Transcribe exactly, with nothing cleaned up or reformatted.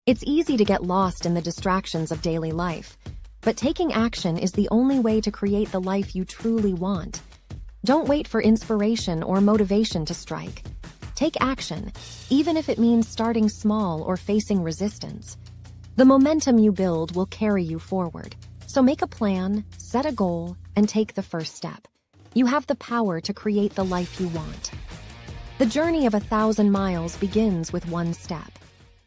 It's easy to get lost in the distractions of daily life, but taking action is the only way to create the life you truly want. Don't wait for inspiration or motivation to strike. Take action, even if it means starting small or facing resistance. The momentum you build will carry you forward. So make a plan, set a goal, and take the first step. You have the power to create the life you want. The journey of a thousand miles begins with one step.